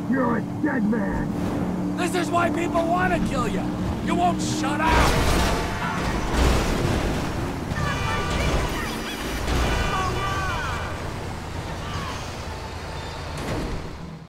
You're a dead man! This is why people want to kill you! You won't shut up!